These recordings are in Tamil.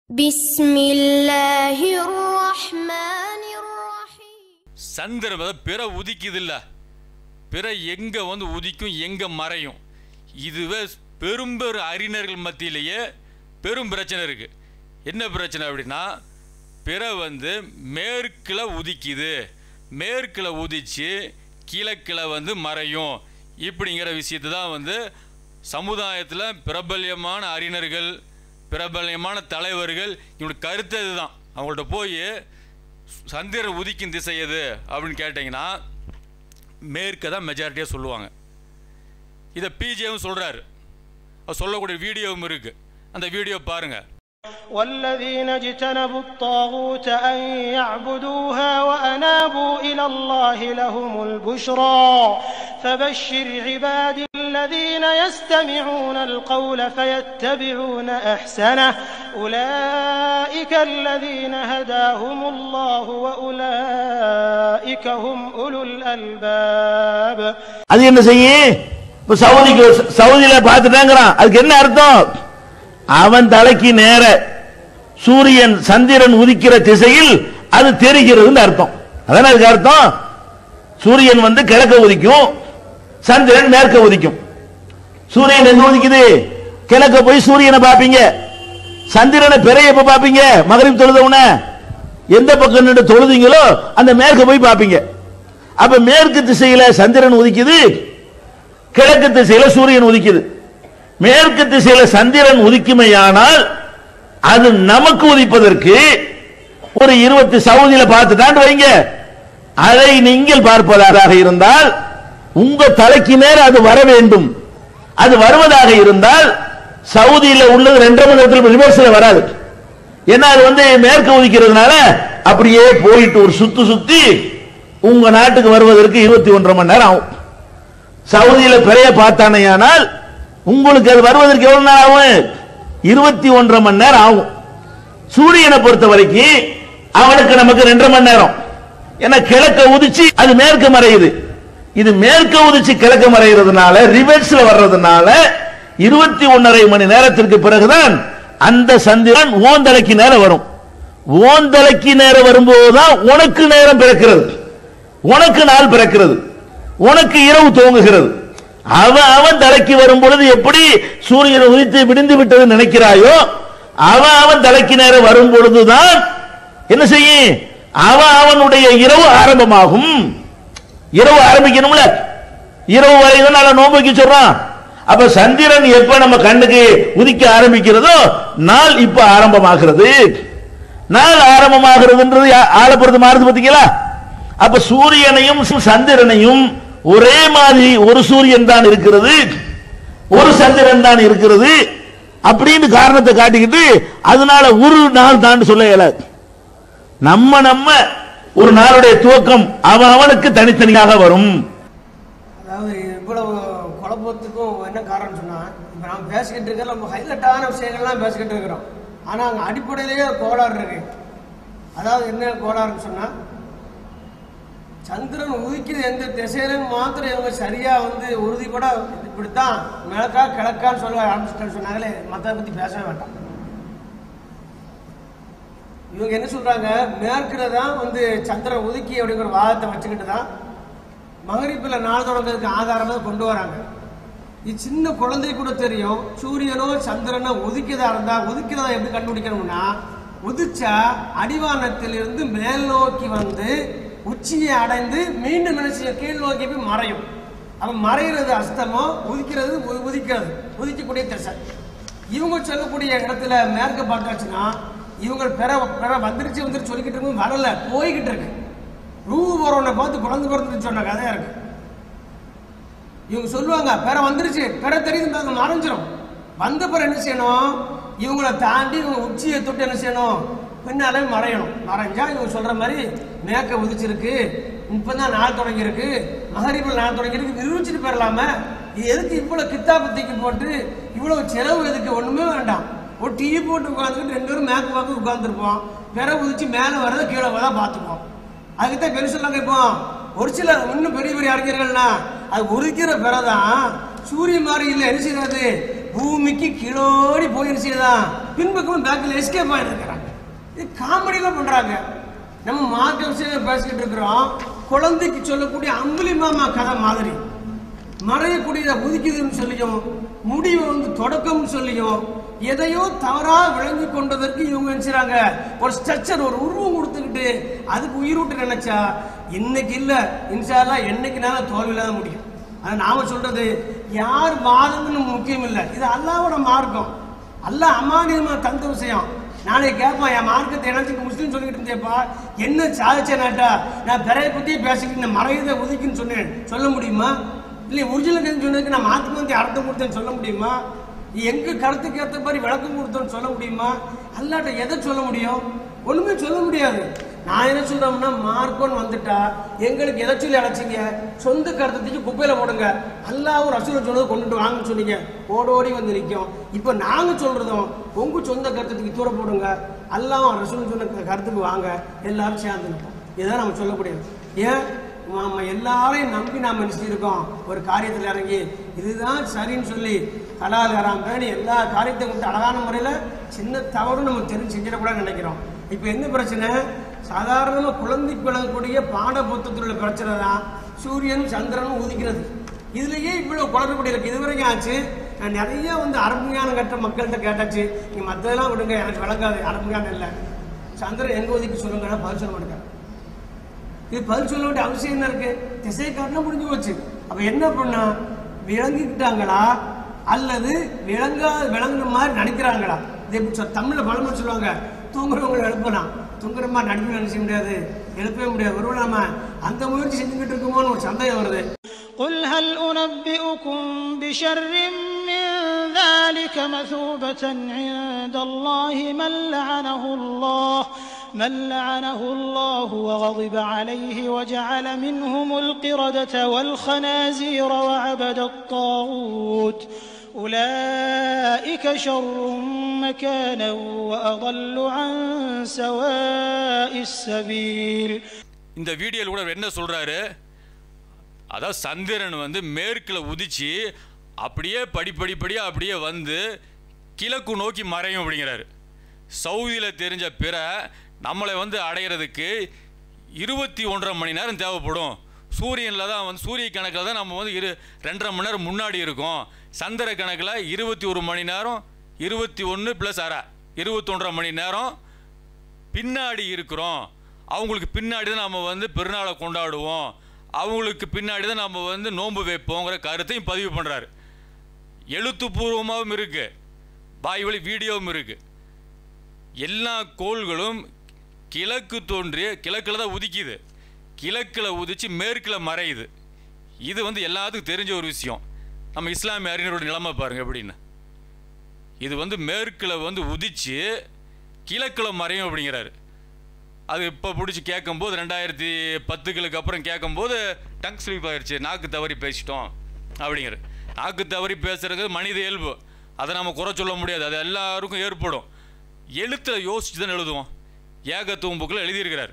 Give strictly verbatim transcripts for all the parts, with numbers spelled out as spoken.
பிஸ்மில்லாஹிர்ரஹ்மானிர்ரஹீம். சந்திரன் பிற உதிக்குதில்ல, பிற எங்க வந்து உதிக்கும் எங்க மறையும். இதுவே பெரும்பெரு அறிஞர்கள் மத்தியிலேயே பெரும் பிரச்சனை இருக்கு. என்ன பிரச்சனை அப்படின்னா, பிற வந்து மேற்கில் உதிக்குது, மேற்கில் உதிச்சு கிழக்கில் வந்து மறையும். இப்படிங்கிற விஷயத்தை தான் வந்து சமுதாயத்தில் பிரபல்யமான அறிஞர்கள், பிரபல்யமான தலைவர்கள் இவனுடைய கருத்து இதுதான். அவங்கள்ட்ட போய் சந்திரன் உதிக்கும் திசை எது அப்படின்னு கேட்டிங்கன்னா மேற்கு தான் மெஜாரிட்டியாக சொல்லுவாங்க. இதை பிஜேவும் சொல்கிறாரு, அவர் சொல்லக்கூடிய வீடியோவும் இருக்குது. அந்த வீடியோ பாருங்கள். والذين اجتنبوا الطاغوت أن يعبدوها وأنابوا إلى الله لهم البشرى فبشر عبادي الذين يستمعون القول فيتبعون أحسنه أولئك الذين هداهم الله وأولئك هم أولو الألباب. அது என்ன செய்ய இப்ப சவுதிக்கு சவுதியில பார்த்துட்டாங்கறான். அதுக்கு என்ன அர்த்தம்? அவன் தலைக்கு நேர சூரியன் சந்திரன் உதிக்கிற திசையில் அது தெரிகிறது அர்த்தம். அதான அதுக்கு அர்த்தம். சூரியன் வந்து கிழக்க உதிக்கும், சந்திரன் மேற்க உதிக்கும். சூரியன் எங்க உதிக்குது? கிழக்க போய் சூரியனை பாப்பீங்க, சந்திரனை பிறைய எப்ப பாப்பீங்க? மகரிப் தொழுதவுன எந்த பக்கம் நின்று தொழுதீங்களோ அந்த மேற்க போய் பாப்பீங்க. அப்ப மேற்கு திசையில சந்திரன் உதிக்குது, கிழக்கு திசையில சூரியன் உதிக்குது. மேற்கு திசையில சந்திரன் உதிக்குமையானால் அது நமக்கு உதிப்பதற்கு ஒரு இருபத்தி சவுதியில பார்த்துட்டான் வைங்க. அதை நீங்கள் பார்ப்பதாக இருந்தால் உங்க தலைக்கு நேர அது வர வேண்டும். அது வருவதாக இருந்தால் சவுதியில உள்ளது ரெண்டரை மணி நேரத்தில் ரிவர்ஸ்ல வராது. ஏன்னா அது வந்து மேற்கு உதிக்கிறதுனால அப்படியே போயிட்டு ஒரு சுத்து சுத்தி உங்க நாட்டுக்கு வருவதற்கு இருபத்தி ஒன்றரை மணி நேரம் ஆகும். சவுதியில பிறைய பார்த்தானையானால் உங்களுக்கு அது வருவதற்கு எவ்வளவு நேரம் ஆகும்? இருபத்தி ஒன்றரை மணி நேரம் ஆகும். சூரியனை பொறுத்த வரைக்கும் அவனுக்கு நமக்கு ரெண்டரை மணி நேரம். ஏன்னா கிழக்க உதிச்சு அது மேற்க மறையுது. இது மேற்க உதிச்சு கிழக்க மறைகிறதுனால ரிவர்ஸ்ல வர்றதுனால இருபத்தி ஒன்றரை மணி நேரத்திற்கு பிறகுதான் அந்த சந்திரன் ஓந்தலைக்கு நேரம் வரும். ஓந்தலைக்கு நேரம் வரும்போதுதான் உனக்கு நேரம் பிறக்கிறது, உனக்கு நாள் பிறக்கிறது, உனக்கு இரவு துவங்குகிறது. அவன் அவன் தலைக்கு வரும் பொழுது எப்படி சூரியன் உதித்து விடிந்து விட்டது நினைக்கிறாயோ, அவன் அவன் தலைக்கு நேரம் வரும் பொழுதுதான் என்ன செய்யும்? அவன் அவனுடைய இரவு ஆரம்பமாகும். இரவு ஆரம்பிக்கணும்ல, இரவு வரைதான் நல்ல நோன்பு வைக்க சொல்றான். அப்ப சந்திரன் எப்ப நம்ம கண்ணுக்கு உதிக்க ஆரம்பிக்கிறதோ நாள் இப்ப ஆரம்பமாகிறது. நாள் ஆரம்பமாகிறதுன்றது ஆளை பொறுத்து மாறுது பாத்தீங்களா? அப்ப சூரியனையும் சந்திரனையும் ஒரே மாதிரி ஒரு சூரியன் தான் இருக்கிறது, ஒரு சந்திரன் தான் இருக்கிறது அப்படின்னு காரணத்தை காட்டிக்கிட்டு அதனால ஒரு நாள் தான் சொல்ல இயலாது. நம்ம நம்ம ஒரு நாளுடைய துவக்கம் அவன் அவனுக்கு தனித்தனியாக வரும். அதாவது இவ்வளவு குழப்பத்துக்கும் என்ன காரணம் சொன்னா, இப்ப நம்ம பேசிக்கிட்டு இருக்கிற நம்ம ஹைலைட்டான விஷயங்கள்லாம் பேசிக்கிட்டு இருக்கிறோம். ஆனா அங்க அடிப்படையிலேயே கோளாறு இருக்கு. அதாவது என்ன கோளாறுன்னு சொன்னா, சந்திரன் உதிக்குது எந்த திசையிலும் மாத்திரம் இவங்க சரியா வந்து உறுதிப்பட இப்படித்தான் மேற்கா கிழக்கான்னு சொல்ல ஆரம்பிச்சுட்டேன்னு சொன்னாங்களே, மற்றதை பத்தி பேசவே வேண்டாம். இவங்க என்ன சொல்றாங்க, மேற்குல தான் வந்து சந்திரன் உதிக்கி அப்படிங்கிற வாதத்தை வச்சுக்கிட்டு தான் மகரிப்பில் நாள் தொடங்கிறதுக்கு ஆதாரமாக கொண்டு வராங்க. இது சின்ன குழந்தை கூட தெரியும். சூரியனோ சந்திரனோ உதிக்கதா இருந்தா உதிக்கிறதா எப்படி கண்டுபிடிக்கணும்னா, உதிச்சா அடிவானத்தில் இருந்து மேல் நோக்கி வந்து உச்சியை அடைந்து மீண்டும் என்ன செய்ய கீழ் நோக்கி போய் மறையும். அப்ப மறைகிறது அஸ்தமோ, உதிக்கிறது உதிக்கிறது உதிக்கக்கூடிய திசை. இவங்க சொல்லக்கூடிய இடத்துல மேற்க பார்த்தாச்சுன்னா இவங்க பெற பெற வந்துருச்சு வந்துட்டு சொல்லிக்கிட்டு இருக்கும், வரல போய்கிட்டு இருக்கு. ரூ போறவனை பார்த்து குழந்தை பிறந்துட்டு சொன்ன கதையா இருக்கு. இவங்க சொல்லுவாங்க பெற வந்துருச்சு, பெற தெரியுது மறைஞ்சிடும். வந்த பிற என்ன செய்யணும், இவங்களை தாண்டி இவங்க உச்சியை தொட்டு என்ன செய்யணும், பின்னாலே மறையணும். மறைஞ்சா இவங்க சொல்ற மாதிரி மேற்க உதிச்சிருக்கு, இப்பதான் நாள் தொடங்கி இருக்கு, மகரிபில் நாள் தொடங்கி இருக்கு நிரூபிச்சுட்டு பெறலாம. இது எதுக்கு இவ்வளவு கித்தாப்பு தூக்கி போட்டு இவ்வளவு செலவு எதுக்கு? ஒண்ணுமே வேண்டாம். ஒரு டிவி போட்டு உட்காந்துக்கிட்டு ரெண்டு பேரும் மேற்கு பார்த்து உட்காந்துருப்போம், பெற உதிச்சு மேலே வரதை கீழே வரதா பார்த்துப்போம். அதுக்குத்தான் பெரிய சொல்லாங்க. இப்போ ஒரு சில இன்னும் பெரிய பெரிய அறிஞர்கள்னா அது உதிக்கிற பிறதான் சூரியன் மாதிரி இல்லை, என்ன செய்யறது பூமிக்கு கீழோடி போய் என்ன செய்யதான் பின்பக்கமும் பேக்கில் எஸ்கேப் ஆகிருக்கிறாங்க. இது காமெடியெல்லாம் பண்றாங்க. நம்ம மார்க்க விஷயம் பேசிக்கிட்டு இருக்கிறோம். குழந்தைக்கு சொல்லக்கூடிய அம்புலி மாமா கதை மாதிரி மறையக்கூடியதை உதிக்குதுன்னு சொல்லியும் முடிவை வந்து தொடக்கம்னு சொல்லியும் எதையோ தவறா விளங்கி கொண்டதற்கு இவங்க நினைச்சாங்க ஒரு ஸ்ட்ரக்சர், ஒரு உருவம் கொடுத்துக்கிட்டு அதுக்கு உயிரூட்டு நினைச்சா இன்னைக்கு இல்ல இன்ஷா அல்லாஹ் என்னைக்குனால தோல்வியில்லாத முடியும். அதை நாம சொல்றது யார் வாதம்னு முக்கியம் இல்லை. இது அல்லாஹ்வோட மார்க்கம். அல்லாஹ் அமானியமா தந்த விஷயம். நானே கேட்பான், என் மார்க்கத்தை எனக்கு முஸ்லீம் சொல்லிக்கிட்டு இருந்தேப்பா, என்ன சாதிச்சேனாட்டா நான் பிறைய பத்தி பேசிக்கிட்டு இந்த மறையதை உதிக்குன்னு சொன்னேன், சொல்ல முடியுமா? இல்லை ஒரிஜினல் சொன்னதுக்கு நான் மாற்றி மாற்றி அர்த்தம் கொடுத்தேன்னு சொல்ல முடியுமா? எங்க கருத்துக்கு ஏற்ற மாதிரி விளக்கம் கொடுத்தோன்னு சொல்ல முடியுமா? அல்லாட்ட எதை சொல்ல முடியும்? ஒண்ணுமே சொல்ல முடியாது. நான் என்ன சொல்றோம்னா, மார்க்கம்னு வந்துட்டா எங்களுக்கு எதை சொல்லி அழைச்சிங்க? சொந்த கருத்துக்கு குப்பையில போடுங்க. அல்லாஹ்வும் ரசூலும் சொன்னது கொண்டுட்டு வாங்கன்னு சொன்னீங்க, ஓடோடி வந்து நிற்கும். இப்போ நாங்க சொல்றதும் உங்க சொந்த கருத்துக்கு தூர போடுங்க, அல்லாஹ்வும் ரசூலும் சொன்ன கருத்துக்கு வாங்க, எல்லாரும் சேர்ந்து நிற்போம். இதுதான் நம்ம சொல்லக்கூடியது. ஏன் நம்ம எல்லாரையும் நம்பி நாம் நினைச்சிருக்கோம் ஒரு காரியத்தில் இறங்கி இதுதான் சரின்னு சொல்லி ஹலால் ஹராம் பேணி எல்லா காரியத்தையும் கொடுத்து அழகான முறையில் சின்ன தவறும் நம்ம தெரிஞ்சு செஞ்சிடக்கூடாதுன்னு நினைக்கிறோம். இப்போ என்ன பிரச்சனை? சாதாரணமாக குழந்தைக்கு வழங்கக்கூடிய பாட புத்தகத்தில் உள்ள பிரச்சனை தான் சூரியனும் சந்திரனும் உதிக்கிறது. இதுலயே இவ்வளவு குளறுபடி இருக்கு. இதுவரைக்கும் ஆச்சு. நான் நிறைய வந்து அரபுஞானம் கட்ட மக்கள்கிட்ட கேட்டாச்சு, நீங்க மற்றதெல்லாம் விடுங்க, எனக்கு விளங்காது, அரபுஞானம் இல்லை, சந்திரன் எங்க ஒதுக்கி சொல்லுங்கன்னா பதில் சொல்ல மாட்டேங்க. இது பதில் சொல்ல வேண்டிய அவசியம் என்ன இருக்கு? திசை காட்டினா முடிஞ்சு போச்சு. அப்ப என்ன பண்ணா, விளங்கிக்கிட்டாங்களா அல்லது விளங்கா விளங்குற மாதிரி நடிக்கிறாங்களா? இது தமிழ்ல பழமொழி சொல்லுவாங்க, தூங்குறவங்களை எழுப்பலாம், தூங்குற மாதிரி நடிப்பு நினைச்ச முடியாது, எழுப்பவே முடியாது. ஒருவேளை நாம அந்த முயற்சி செஞ்சுக்கிட்டு இருக்குமோன்னு ஒரு சந்தேகம் வருது. قل هل أنبئكم بشر من ذلك مثوبة عند الله من لعنه الله من لعنه الله وغضب عليه وجعل منهم القردة والخنازير وعبد الطاغوت أولئك شر مكانا وأضل عن سواء السبيل. இந்த வீடியோல கூட என்ன சொல்றாரு? அதாவது சந்திரன் வந்து மேற்கில் உதிச்சு அப்படியே படிப்படிப்படியாக அப்படியே வந்து கிழக்கு நோக்கி மறையும் அப்படிங்கிறாரு. சவுதியில் தெரிஞ்ச பிற நம்மளை வந்து அடையிறதுக்கு இருபத்தி ஒன்றரை மணி நேரம் தேவைப்படும். சூரியனில் தான் வந்து சூரிய கணக்கில் தான் நம்ம வந்து இரு ரெண்டரை மணி நேரம் முன்னாடி இருக்கோம். சந்திர கணக்கில் இருபத்தி ஒரு மணி நேரம், இருபத்தி ஒன்று ப்ளஸ் அரை இருபத்தொன்றரை மணி நேரம் பின்னாடி இருக்கிறோம். அவங்களுக்கு பின்னாடி தான் நம்ம வந்து பெருநாளை கொண்டாடுவோம், அவங்களுக்கு பின்னாடி தான் நம்ம வந்து நோன்பு வைப்போங்கிற கருத்தையும் பதிவு பண்ணுறாரு. எழுத்துப்பூர்வமாகவும் இருக்குது, வாய்வழி வீடியோவும் இருக்குது. எல்லா கோள்களும் கிழக்கு தோன்றிய கிழக்கில் தான் உதிக்குது, கிழக்கில் உதிச்சு மேற்கில் மறையுது. இது வந்து எல்லாத்துக்கும் தெரிஞ்ச ஒரு விஷயம். நம்ம இஸ்லாமிய அறிஞரோட நிலைமை பாருங்கள் எப்படின்னு. இது வந்து மேற்கில் வந்து உதிச்சு கிழக்கில் மறையும் அப்படிங்கிறாரு. அது இப்போ பிடிச்சி கேட்கும்போது ரெண்டாயிரத்தி பத்துக்களுக்கு அப்புறம் கேட்கும்போது டங் ஸ்லீப் ஆகிடுச்சு, நாக்கு தவறி பேசிட்டோம் அப்படிங்கிற. நாக்கு தவறி பேசுறது மனித இயல்பு, அதை நம்ம குறை சொல்ல முடியாது, அது எல்லாருக்கும் ஏற்படும். எழுத்தில் யோசிச்சு தான் எழுதுவோம். ஏகத்துவம் புக்கில் எழுதியிருக்கிறார்,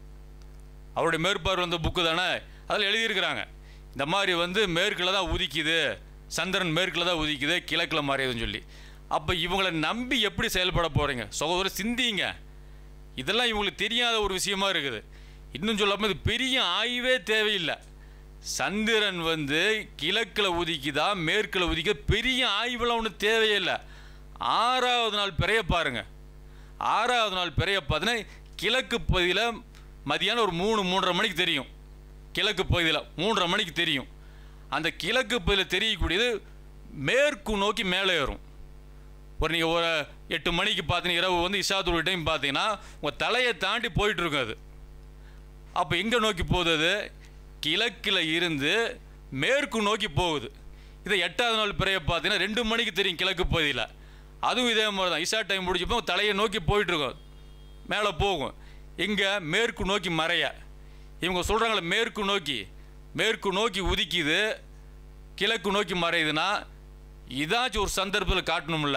அவருடைய மேற்பார்வை வந்த புக்கு தானே, அதில் எழுதியிருக்கிறாங்க. இந்த மாதிரி வந்து மேற்கில் தான் உதிக்குது, சந்திரன் மேற்கில் தான் உதிக்குது, கிழக்கில் மறையுதுன்னு சொல்லி. அப்போ இவங்களை நம்பி எப்படி செயல்பட போகிறீங்க? சகோதரர் சிந்திங்க. இதெல்லாம் இவங்களுக்கு தெரியாத ஒரு விஷயமா இருக்குது. இன்னும் சொல்லாமல் இது பெரிய ஆய்வே தேவையில்லை. சந்திரன் வந்து கிழக்கில் உதிக்குதா மேற்கில் உதிக்க பெரிய ஆய்வெல்லாம் ஒன்றும் தேவையில்லை. ஆறாவது நாள் பிறைய பாருங்க, ஆறாவது நாள் பிறைய பார்த்தீங்கன்னா கிழக்கு பகுதியில் மதியானம் ஒரு மூணு மூன்றரை மணிக்கு தெரியும். கிழக்கு பகுதியில் மூன்றரை மணிக்கு தெரியும். அந்த கிழக்கு பகுதியில் தெரியக்கூடியது மேற்கு நோக்கி மேலே ஏறும். ஒரு நீங்கள் ஒரு எட்டு மணிக்கு பார்த்தீங்கன்னா இரவு வந்து இஷாத்துல் டைம் பார்த்தீங்கன்னா உங்கள் தலையை தாண்டி போயிட்டுருக்கும் அது. அப்போ எங்கே நோக்கி போகுது? அது கிழக்கில் இருந்து மேற்கு நோக்கி போகுது. இதை எட்டாவது நாள் பிறைய பார்த்தீங்கன்னா ரெண்டு மணிக்கு தெரியும் கிழக்கு பகுதியில். அதுவும் இதே மாதிரி தான், இஷா டைம் முடிச்சப்போ தலையை நோக்கி போயிட்டுருக்கோம், மேலே போகும். எங்கே? மேற்கு நோக்கி மறைய. இவங்க சொல்கிறாங்களே மேற்கு நோக்கி மேற்கு நோக்கி உதிக்குது, கிழக்கு நோக்கி மறையுதுன்னா இதாச்சும் ஒரு சந்தர்ப்பத்தில் காட்டணும்ல.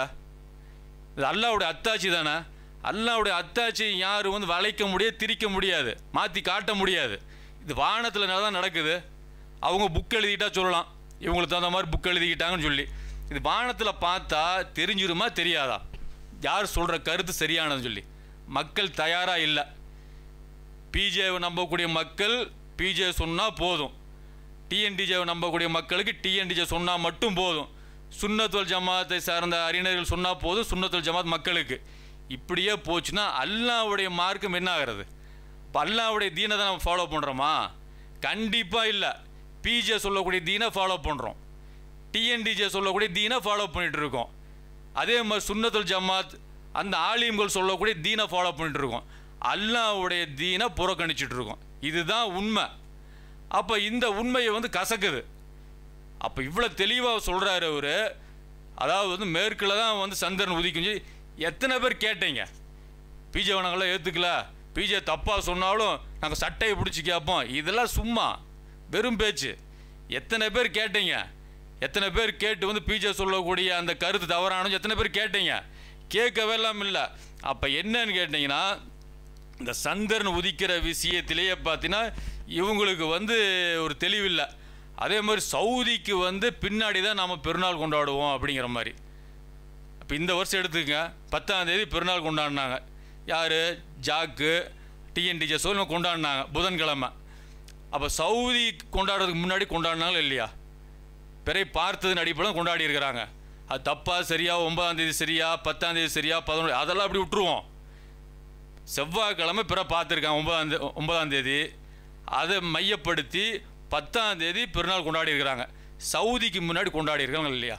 இது அல்லாவுடைய அத்தாட்சி தானே. அல்லாவுடைய அத்தாட்சி யாரும் வந்து வளைக்க முடியாது, திரிக்க முடியாது, மாற்றி காட்ட முடியாது. இது வானத்தில் தான் நடக்குது. அவங்க புக் எழுதிக்கிட்டா சொல்லலாம், இவங்களுக்கு தகுந்த மாதிரி புக் எழுதிக்கிட்டாங்கன்னு சொல்லி. இது வானத்தில் பார்த்தா தெரிஞ்சிருமா தெரியாதா? யார் சொல்கிற கருத்து சரியானதுன்னு சொல்லி மக்கள் தயாராக இல்லை. பிஜேவை நம்பக்கூடிய மக்கள் பிஜே சொன்னால் போதும், டிஎன்டிஜேவை நம்பக்கூடிய மக்களுக்கு டிஎன்டிஜே சொன்னால் மட்டும் போதும், சுன்னத்துல் ஜமாத்தை சார்ந்த அறிஞர்கள் சொன்னால் போதும் சுன்னத்துல் ஜமாத் மக்களுக்கு. இப்படியே போச்சுன்னா அல்லாஹ்வுடைய மார்க்கம் என்ன ஆகிறது? இப்போ அல்லாஹ்வுடைய தீனை தான் நம்ம ஃபாலோ பண்ணுறோமா? கண்டிப்பாக இல்லை. பிஜே சொல்லக்கூடிய தீனை ஃபாலோ பண்ணுறோம், டிஎன்டிஜே சொல்லக்கூடிய தீனை ஃபாலோ பண்ணிகிட்டு இருக்கோம். அதே மாதிரி சுன்னத்துல் ஜமாத் அந்த ஆலிம்கள் சொல்லக்கூடிய தீனை ஃபாலோ பண்ணிகிட்டு இருக்கோம். அல்லாஹ்வுடைய தீனை புறக்கணிச்சிட்டு இருக்கோம். இதுதான் உண்மை. அப்போ இந்த உண்மையை வந்து கசக்குது. அப்போ இவ்வளோ தெளிவாக சொல்கிறாரு அவர். அதாவது வந்து மேற்கில் தான் வந்து சந்திரன் உதிக்கும். எத்தனை பேர் கேட்டீங்க? பிஜே நாங்களாம் ஏற்றுக்கல, பிஜே தப்பாக சொன்னாலும் நாங்கள் சட்டையை பிடிச்சி கேட்போம். இதெல்லாம் சும்மா வெறும் பேச்சு. எத்தனை பேர் கேட்டீங்க? எத்தனை பேர் கேட்டு வந்து பிஜே சொல்லக்கூடிய அந்த கருத்து தவறானு எத்தனை பேர் கேட்டீங்க? கேட்கவே எல்லாம் இல்லை. அப்போ என்னன்னு கேட்டிங்கன்னா, இந்த சந்திரன் உதிக்கிற விஷயத்திலேயே பார்த்தீங்கன்னா இவங்களுக்கு வந்து ஒரு தெளிவில்லை. அதே மாதிரி சவுதிக்கு வந்து பின்னாடி தான் நாம் பெருநாள் கொண்டாடுவோம் அப்படிங்கிற மாதிரி. அப்போ இந்த வருஷம் எடுத்துக்கங்க, பத்தாம் தேதி பெருநாள் கொண்டாடினாங்க. யார்? ஜாக்கு டிஎன்டிஜே சொல்லி கொண்டாடினாங்க புதன்கிழமை. அப்போ சவுதி கொண்டாடுறதுக்கு முன்னாடி கொண்டாடினாலும் இல்லையா? பிறை பார்த்ததன் அடிப்படையில் கொண்டாடி இருக்கிறாங்க. அது தப்பா சரியா? ஒன்பதாம் தேதி சரியா? பத்தாம் தேதி சரியா? பதினொன்று அதெல்லாம் அப்படி விட்டுருவோம். செவ்வாய்க்கிழமை பிற பார்த்துருக்காங்க ஒன்பதாம் தே ஒன்பதாம் தேதி அதை மையப்படுத்தி பத்தாம் தேதி பெருநாள் கொண்டாடி இருக்கிறாங்க. சவுதிக்கு முன்னாடி கொண்டாடி இருக்காங்க இல்லையா?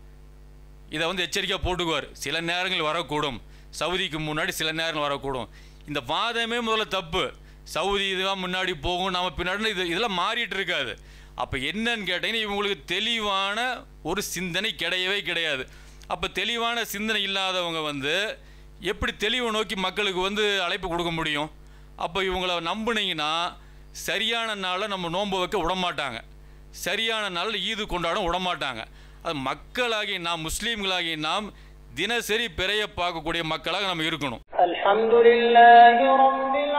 இதை வந்து எச்சரிக்கையாக போட்டுக்குவார். சில நேரங்கள் வரக்கூடும், சவுதிக்கு முன்னாடி சில நேரங்கள் வரக்கூடும். இந்த வாதமே முதல்ல தப்பு. சவுதி இதுவாக முன்னாடி போகும், நம்ம பின்னாடி இது இதெல்லாம் மாறிட்டு இருக்காது. அப்போ என்னன்னு கேட்டிங்கன்னா இவங்களுக்கு தெளிவான ஒரு சிந்தனை கிடையவே கிடையாது. அப்போ தெளிவான சிந்தனை இல்லாதவங்க வந்து எப்படி தெளிவை நோக்கி மக்களுக்கு வந்து அழைப்பு கொடுக்க முடியும்? அப்போ இவங்களை நம்புனீங்கன்னா சரியான நாளில் நம்ம நோன்பு வைக்க விடமாட்டாங்க, சரியான நாளில் ஈது கொண்டாட விடமாட்டாங்க. அது மக்களாகி நாம், முஸ்லீம்களாகி நாம் தினசரி பிறைய பார்க்கக்கூடிய மக்களாக நம்ம இருக்கணும். அல்ஹம்துலில்லாஹி ரப்பில்